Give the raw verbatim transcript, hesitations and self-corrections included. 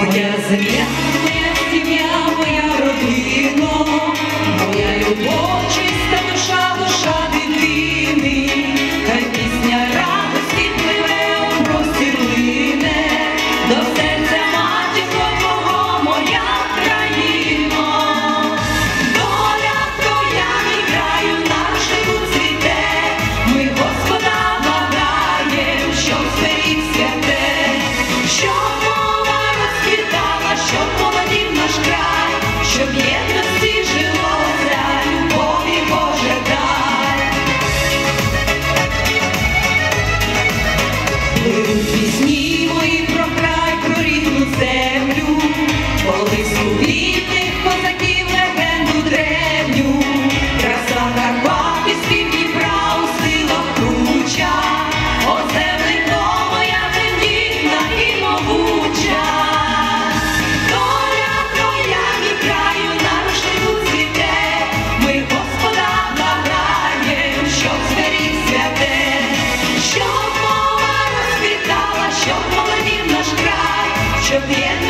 Моя земля, моя сім'я, моя родина, моя любов, чиста душа, душа дитини, хай пісня радості пливе у простір лине, до серця матінко твого, моя країно. Доля твоя, мій краю, на рушнику цвіте, ми Господа благаєм, щоб зберіг святе, щоб мова розквітала, щоб молодів наш край, щоб єдності жилося, любові Боже дай. Пливуть пісні мої про край, про рідну землю, колиску вільних козаків, легенду древню, краса Карпат і спів Дніпра у силах круча, оземлико моя тендітна і могуча. Доля твоя, мій краю, на рушнику цвіте, ми Господа благаєм, щоб зберіг святе, щоб мова розквітала, щоб молодів наш край, щоб єдності